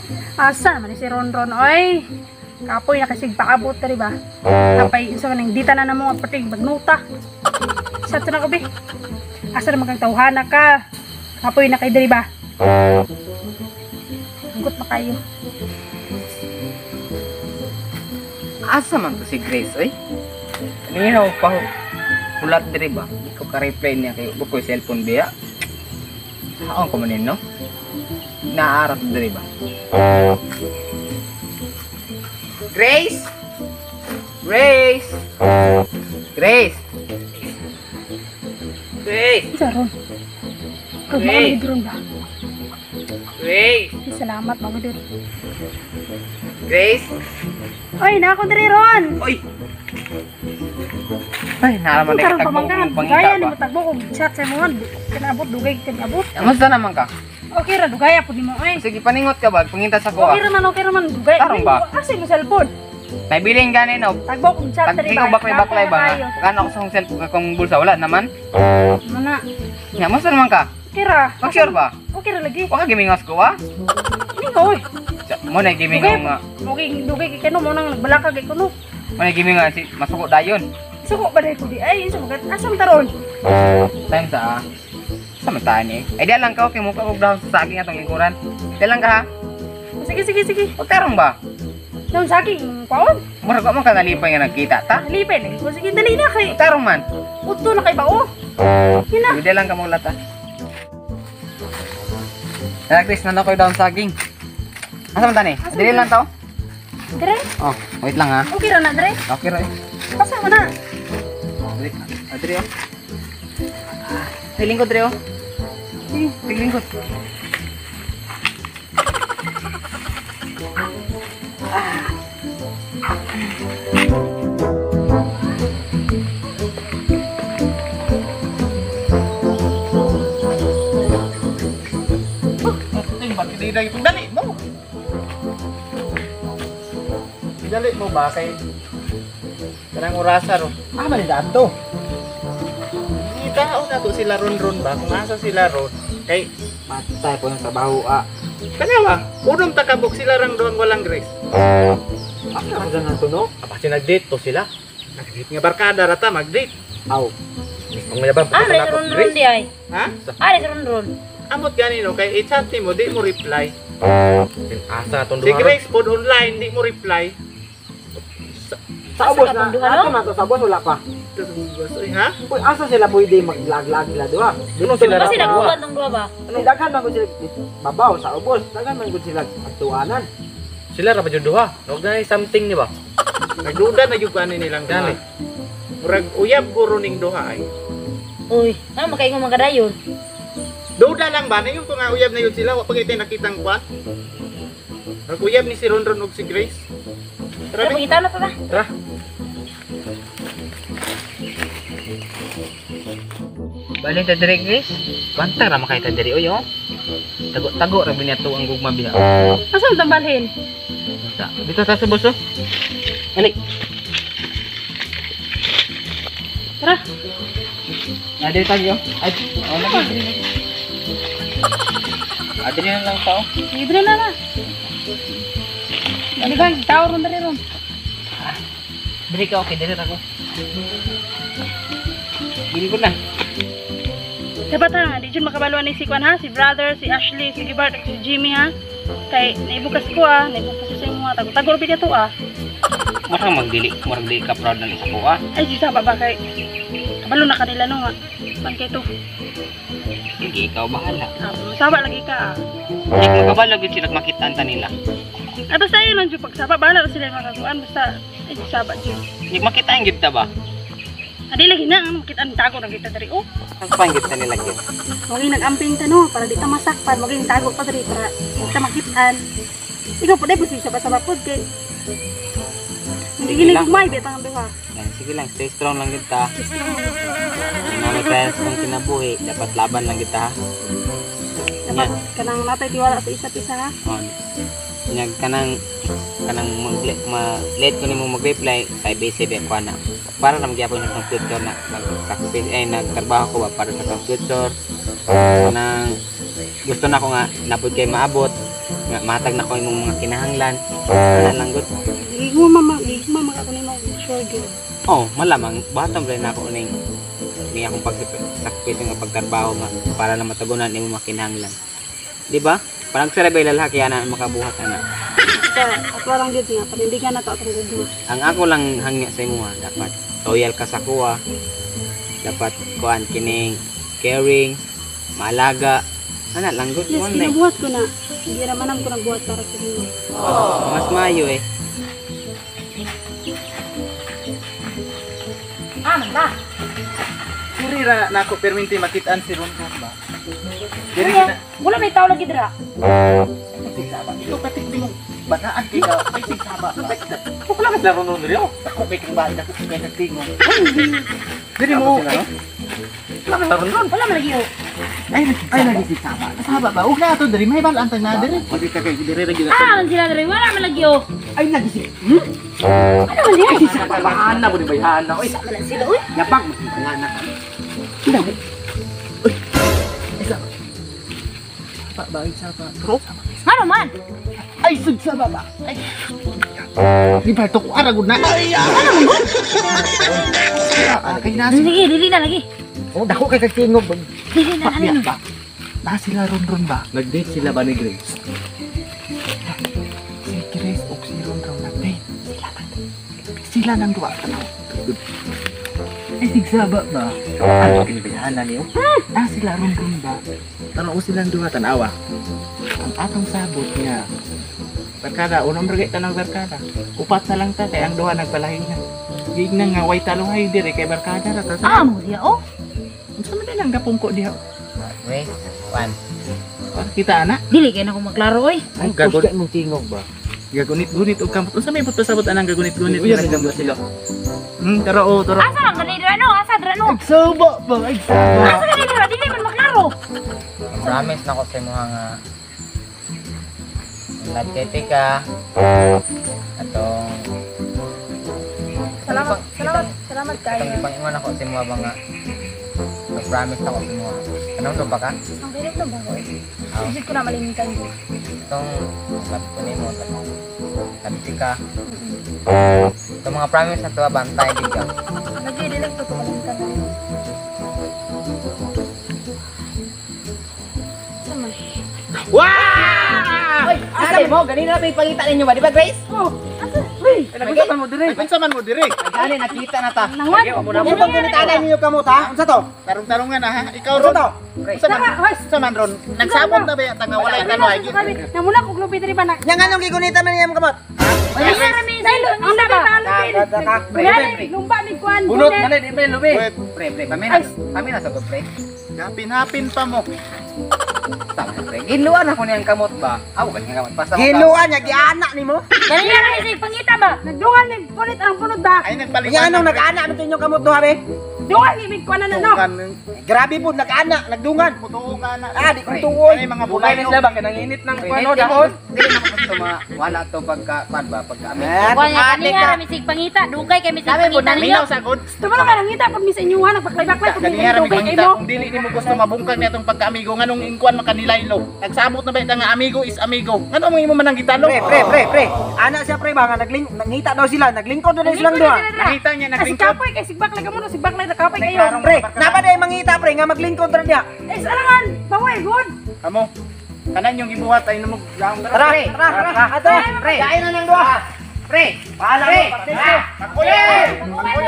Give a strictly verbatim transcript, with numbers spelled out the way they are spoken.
Asa naman ni si Ronron, oy. Kapoy na kasig paabot na ba? Kapay isa man dita na namo pating magnuta. Sa to na ko be. Asa naman kang tawhana ka? Kapoy na kay diri ba? Hugot na kayo. Asa man to si Grace, oy? Kanina ko pa hulat diri ba? Di ko ka-reply niya kay ko yung cellphone biya. Saan ko manin, no? Naarat diri ba? Grace! Grace! Grace! Grace! Isa ron. Kag Hey. mga ron ba? Grace! Salamat mga dir. Grace! Oy, na ako diri ron. Oy! Ay, nalaman na Karon kitagbo pamangkan, kong gaya pangita ni ba? mo tagbo kog chat sa mo. Kanabot dugay kay abot. Kamusta naman ka? Okay ra dugaya pud nimo oy. Sige, paningot ka ba? Panginta sa Okay kuha. ra man, okay ra man dugay. Tarong ba? Asa mo cellphone? Naibiling ganin, no? Tagbo kog chat diri Tagtigo baklay-baklay ba nga? Kano ako sa cellphone kong bulsa? Wala naman. Mana? Nga, musta naman ka? Okay ra. Mag-sure ba? Okay ra lagi. Huwag ka gimingos ko, ha? Ini ko oy. Mo na giming Dugay. nga. Okay, dugay kay kano mo nang nagbalaka kay kuno. Mo na giming nga si masuko dayon. Suko ba dai ko di ay sa mga asam taron. Time sa sa mata ni. Ay di lang ka okay mo ka og daw sa saging atong likuran. Di lang ka ha. Sige sige sige. O tarong ba? Daw saking paon. Murag ko man ka nalipay nga nagkita ta. Halipay lagi ko sige dali na kay. O tarong man. Utto na kay bao. Hina. Di lang ka mo lata. Kaya Chris, nalo ko daw saging. Asa man tani? Dili lang to. Dire. Oh, wait lang ha. Okay ra na dire. Okay ra. eh. Pasa mo na. Dili. Adri oh. Piling ko dre oh. Sige. Piling ko. Dali dali mo. Dali mo ba kay kanang orasa ro. Ah, man dato. Itaon na to sila ron-ron ba? Kung asa sila ron, kay matay po ng trabaho ah. Kanawa, unong takabok sila rang doang walang grace. Asa ka na to no? Kapag nag-date to sila. Nag-date nga barkada rata mag-date. Aw. Kung may ba Ah, may ron-ron di ay. Ha? Ah, may ron-ron. Amot gani no kay i-chat mo di mo reply. Asa tong Si duha. Grace pod online di mo reply. Sa ubos Asa ka na. tong duha, Ato no? na to sa ubos wala pa. Uy, ha? Uy, asa sila pwede maglag-lag sila duha? Duno sila Kasi ra. nagbuhat ng duha ba? Ano daghan man gud sila babaw sa ubos. Daghan man gud sila atuanan. Sila ra ba jud duha? Wag na something ni ba? Nagduda na jud ani nilang gani. Murag uyab guro ning duha ay. Uy, ano makaingon mga dayon? Duda lang ba na yung kung nga uyab na yun sila wa pa kita nakitang kwan. Nag-uyab ni si Ronron ug si Grace. Tara Ano ni. pangita na to na? Tara. Balik ta dire Grace. Banta ra makita dire oy oh. Tago-tago ra binato ang gugma biha. Asa mo tambalhin? Dito ta sa boso. Ali. Tara. Adi tayo. Ay, oh lagi dire. Adi na lang tao. Libre na na. Hindi ba, tao ron dari ron. Dire ka okay dire ako. Bili ko na. Dapat ha, di dyan makabaluan ni si Kwan ha, si brother, si Ashley, si Gibart, si Jimmy ha. Kay naibukas ko ah, naibukas ko sa inyo ha, tago-tago rin ito ah. Murag magdili, murag dili ka proud ng isa ko ah. Ay, si Saba ba kay, kabalo na kanila no ha. Bangkay to. Sige, ikaw bahala. Ah, Saba lagi ka ah. Hindi ko magkabalo gud sila makitaan ta nila. Ay, basta yun lang dyan, pag Saba, bahala na sila yung makakuan, basta, ay, si Saba dyan. Hindi makitaan gid ta ba? Adi lagi na, ang makita ang tago na kita dari oh. Ang panggit ta nila gid. Maging nag-amping ta no, para di ta masakpan, maging tago pa dari, para di ta makitaan. Ikaw po, dahil po si Saba-Saba po, kay, hindi giling lang. kumay, betang ang duha. Yan, sige lang, stay strong lang gid ta. Namin kaya sa itong kinabuhi, dapat laban lang kita ha. Dapat kanang natay tiwala sa isa't isa ha. Oh, nyag kanang kanang mag ma late ko nimo mag-reply kay busy ba ko na. Para na magyapon sa computer na nag-practice ay nagtrabaho ko ba para sa computer. Kanang gusto na ko nga napod kay maabot nga matag na ko imong mga kinahanglan. Ana lang gud. Igmo mama, igmo mga kunin mo sure gyud. Oh, malamang bottom line ako ning ni akong pagsakripisyo nga pagtrabaho nga para na matagunan imong mga kinahanglan. Di ba? Parang sa labay lalaki ana makabuhat ana. So, at walang gyud nga panindigan na to atong gugma. Ang ako lang hangya sa imo ha, dapat loyal ka sa kuha. Dapat kuan kining caring, maalaga. Ana lang gud Yes, mo na. kinabuhat ko na. Hindi naman ko nagbuhat para sa inyo. Mas mayo eh. Ah, manda. Suri ra na ako perminti makitaan si Ronron ba? Diri Kaya, na wala may tao lagi dira. sigsaba. Ito patik di mo banaan kay ka ay sigsaba. Ako pala ka Ronron diri oh. Ako kay kang bahay ako kay nagtingog. Diri mo. Wala ka Ronron. Wala man lagi oh. Ay ay lagi sigsaba. Kasaba ba? Ug na to diri may balaan tag na diri. Pwede ka kay diri ra gyud. Ah, ang sila dira. Wala man lagi oh. Ay lagi si. Ano man yan? Sigsaba bahan na mo di bayan na. Oy, Wala sila oy. yabang mo nga na. Hindi mo. Uy. Isa. Ba ba sigsaba. Bro. Ano man? Ay sigsaba ba? Ay. Di ba to ko aragod na? Ay. Ano kay nasi? Sige, dili na lagi. Oh, dako kay kagtingog. Dili na ano yun. ba? Na sila Ronron ba? Nag-date sila ba ni Grace? Si Grace o si Ronron nag-date. Sila nang Sila nang duwa. Ay, sigsaba ba? Ano kinibihanan niyo? Na sila Ronron ba? Tanaw silang duwa, tanawa. Ang atong sabot niya. Barkada, unang brigay tanang barkada. Upat na lang ta, kaya ang duha nagpalahin na. Gig na nga, way taluhay dire kay barkada na. Ah, mo dia oh. Sa man lang gapungko diha. Wait, one. Ah, kita ana. Dili kay na ko maglaro oy. Ang gagunit mong tingog ba? Gagunit-gunit og kamot. Unsa may pasabot anang gagunit-gunit? Uy, ang sila. Hmm, tara o, tara. Asa lang gani dira no? Asa dira no? Agsaba ba? Agsaba. Asa gani dira? Dili man maglaro. Promise na ko sa imo nga nagtete ka atong Salamat, salamat, salamat atong kayo. ipangingon ako sa imo ba nga nag-promise na ko sa imo. Anong to ba ka? Ang bilis to ba ko? Isip ko na malimitan ko. Itong sabi ko nimo nagtete ka. Itong mga promise na to bantay gid ka. Lagi dili ko to malimitan. Samay. Wow! Asa mo, ganina pa ipangita ninyo ba? Di ba, Grace? Oh, asa? Uy, Nagkita mo dire. Unsa man mo dire? Gani, nakita na ta. nangwan. Ano bang ginitanan ninyo kamot, ha? Unsa to? Tarong-tarungan na ha. Ikaw Unsa ron. to? Unsa man? Unsa man ron? Nagsabot na ba ya tanga walay tanway? Namuna ko globe diri ba na? Yang anong gigunitan man niya kamot? Ay, kami sa ilo. Ang ba? Kunani, lumba mi kuan. Bunot na di ba lubi? Wait. Pre, pre, kami na. Kami na sa pre. Hapin-hapin pa mo. Tama pre. Giluan ako niyang kamot ba? Ako kanya kamot basta mo. Giluan niya, gianak ni mo. Dali na kami sa pangita ba? Nagdungan ni punit ang punod ba? Ay nagpalitan. Yang anong nag-anak mo inyong kamot do, habe? Dungan ni mig kuan na no. Grabe po, nag-anak, nagdungan. Mutuo ka na. Ah, di ko tuwoy. Ay mga Bugay bulay ni no. sila ba kanang init ng kuno dahon? Dili na ko gusto ma wala to pagka pan ba pagka amin. Eh, Kuan niya adik kaniya ka. kami sig pangita, dugay kami sig Sabi po, pangita ninyo. Minaw sagod. Tama lang kanang ngita pag mi sa inyuhan nagbaklay-baklay pag Ganihara mi dugay kay pangita mo. kung dili nimo gusto mabungkag niya tong pagka-amigo nganong ingkuan man kanilaylo. Nagsabot na ba ita nga amigo is amigo. Ngano mo imo man ang gitalo? Pre, pre, pre, pre. Anak siya, pre, ba nga, nagling, nangita daw sila, naglingkod daw silang duha. Nakita niya Kasi naglingkod. kapoy kay sigbaklay ka mo sigbaklay na kapoy kayo. Pre, napa na yung mangita, pre, nga maglingkod ra niya. Eh sarangan, baway good. Amo. Kanan yung gibuhat ay numog laong Tara, tara, tara, ato. Pre, Kain na ng duha. pre, Pahala pre. mo, parte siya. Pre!